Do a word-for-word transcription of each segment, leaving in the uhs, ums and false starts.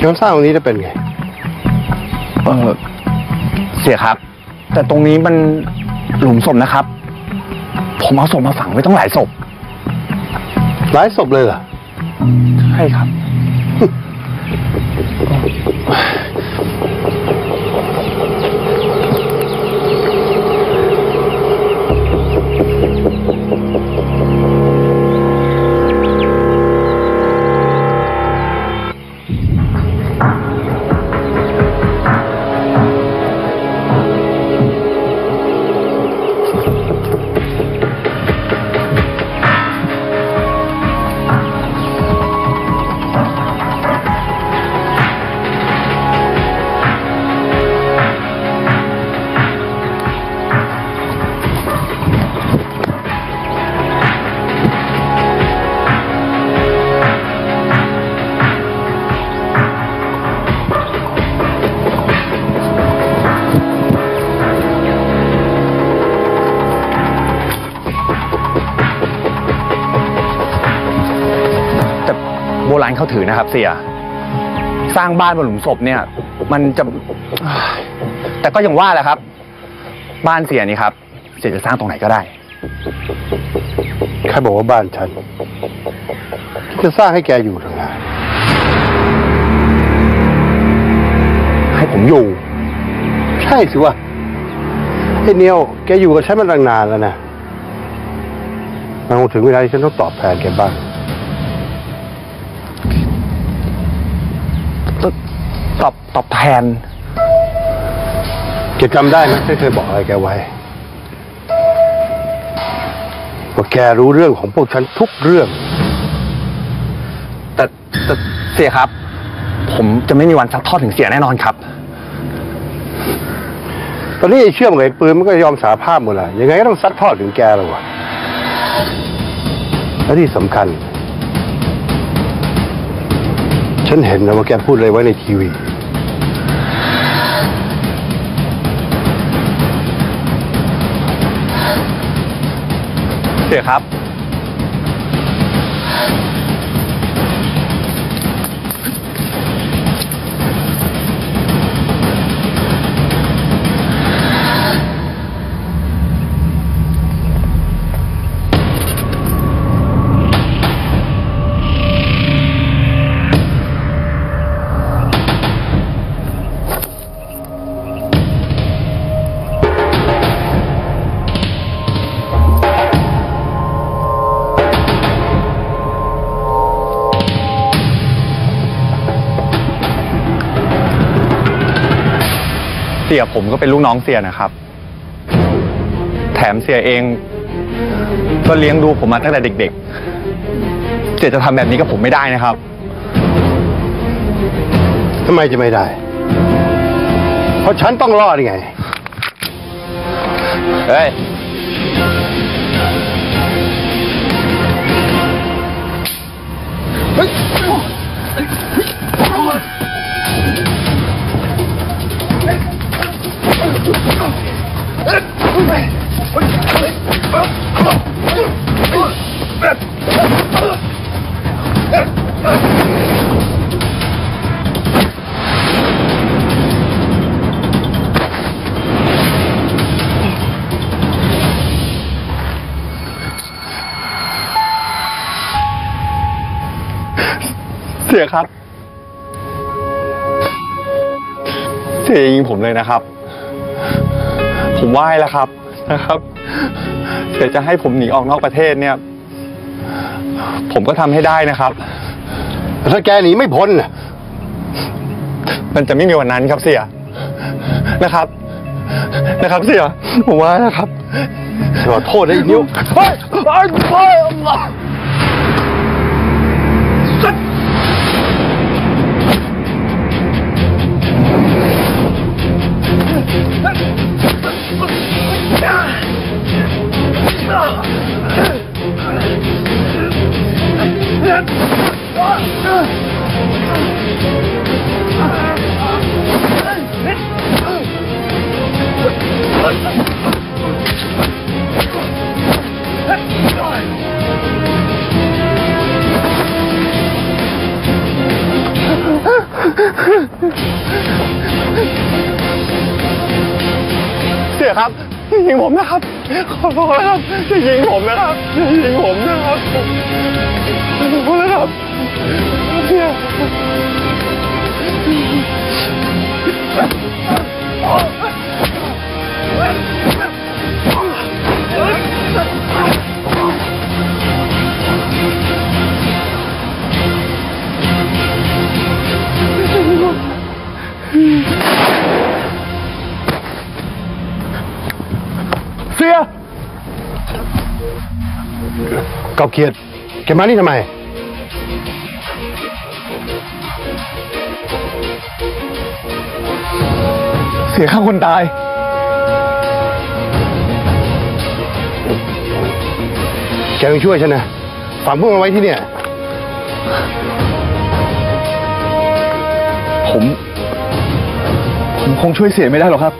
การสร้างตรงนี้จะเป็นไงเออเสียครับแต่ตรงนี้มันหลุมศพนะครับผมเอาศพมาฝังไว้ต้องหลายศพหลายศพเลยเหรอใช่ครับโบราณเขาถือนะครับเสียสร้างบ้านบนหลุมศพเนี่ยมันจะแต่ก็ยังว่าแหละครับบ้านเสียนี่ครับเสียจะสร้างตรงไหนก็ได้ใครบอกว่าบ้านฉันจะสร้างให้แกอยู่ทางไหนให้ผมอยู่ใช่สิวะไอ้เนียวแกอยู่กับฉันมาตั้งนานแล้วนะมันคงถึงเวลาที่ฉันต้องตอบแทนแกบ้างตอบตอบแทนแกจำได้ไหมที่เคยบอกอะไรแกไว้ว่าแกรู้เรื่องของพวกฉันทุกเรื่องแต่แต่เสียครับผมจะไม่มีวันซัดทอดถึงเสียแน่นอนครับตอนนี้ไอ้เชื่อมกับไอ้ปืนมันก็ยอมสารภาพหมดแล้วยังไงก็ต้องซัดทอดถึงแกแล้ววะและที่สำคัญฉันเห็นนะว่าแกพูดอะไรไว้ในทีวีเสียครับเสียผมก็เป็นลูกน้องเสียนะครับแถมเสียเองก็เลี้ยงดูผมมาตั้งแต่เด็กๆเสียจะทำแบบนี้กับผมไม่ได้นะครับทำไมจะไม่ได้เพราะฉันต้องรอดไงเฮ้ยเสียครับเสียยิงผมเลยนะครับผมไหว้แล้วครับนะครับเสียจะให้ผมหนีออกนอกประเทศเนี่ยผมก็ทำให้ได้นะครับถ้าแกหนีไม่พ้นน่ะมันจะไม่มีวันนั้นครับเสียนะครับนะครับเสียผมว่านะครับขอโทษนะอีนิ้วเฮ้ยเฮ้ยเฮ้ยครับอย่ายิงผมนะครับขอโทษนะครับอย่ายิงผมนะครับอย่ายิงผมนะครับขอโทษนะครับเสียเสียกอบเขียดแกมานี่ทำไมเสียข้างคนตายแกต้องช่วยฉันนะฝังพวกมันไว้ที่เนี่ยผมผมคงช่วยเสียไม่ได้หรอกครับ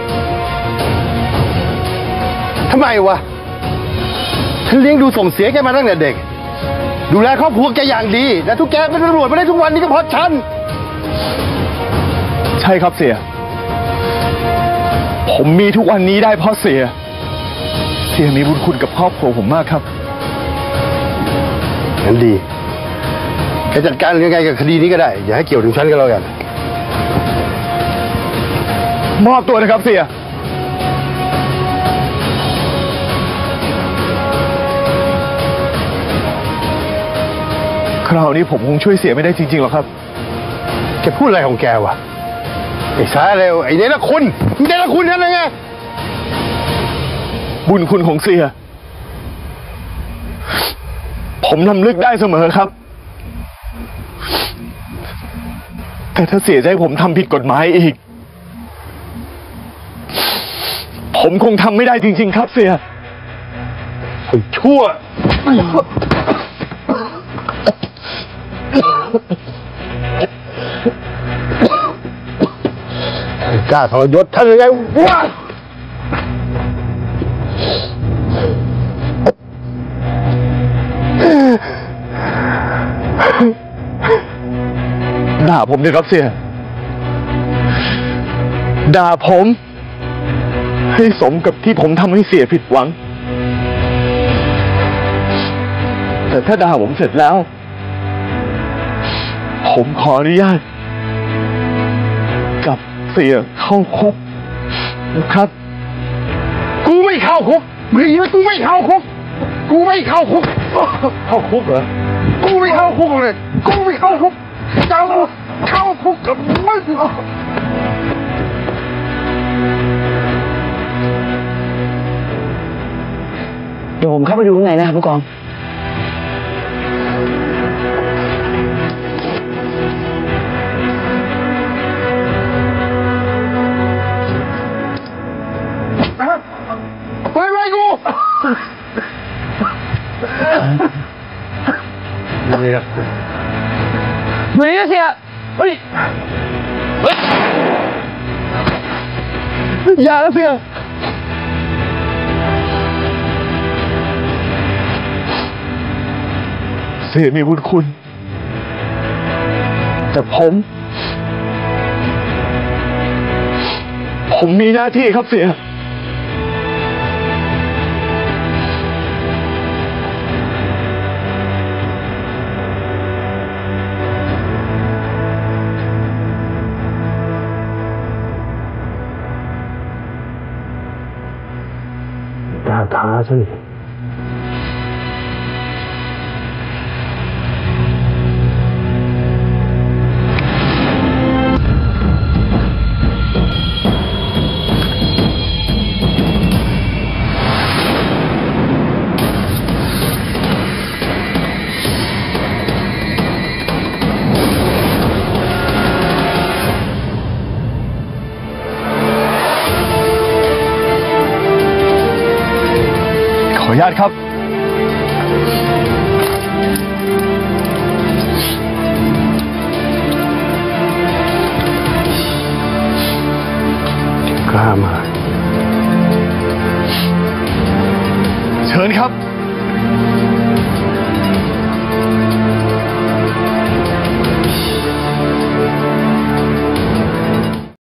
ทำไมวะฉันเลี้ยงดูส่งเสียแกมาตั้งแต่เด็กดูแลครอบครัวแกอย่างดีและทุกแกเป็นตำรวจมาได้ทุกวันนี้ก็เพราะฉันใช่ครับเสียผมมีทุกวันนี้ได้เพราะเสียเสียมีบุญคุณกับครอบครัวผมมากครับงั้นดีแกจัดการยังไงกับคดีนี้ก็ได้อย่าให้เกี่ยวถึงฉันก็แล้วกันมอบตัวนะครับเสียคราวนี้ผมคงช่วยเสียไม่ได้จริงๆหรอกครับแกพูดอะไรของแกวะไอ้สายเร็วไอ้เนรคุณเนรคุณนั่นไงบุญคุณของเสียผมรำลึกได้เสมอครับแต่ถ้าเสียใจผมทำผิดกฎหมายอีกผมคงทำไม่ได้จริงๆครับเสียไอ้ชั่วกล้าทรยศท่านยังไงวะด่าผมเลยครับเสียด่าผมให้สมกับที่ผมทำให้เสียผิดหวังแต่ถ้าด่าผมเสร็จแล้วผมขออนุญาตกับเสียเข้าคุกนะครับกูไม่เข้าคุกมึงคิดว่ากูไม่เข้าคุกกูไม่เข้าคุกเข้าคุกเหรอกูไม่เข้าคุกเลยกูไม่เข้าคุกเจ้าเข้าคุกกับมึงเดี๋ยวผมเข้าไปดูข้างในนะครับผู้กองไปไปกูนี่ครับเฮ้ยเสียเฮ้ยเฮ้ยอย่าแล้วเสียเสียมีบุญคุณแต่ผมผมมีหน้าที่ครับเสียตาท้าฉันขออนุญาตครับกล้ามาเชิญครับ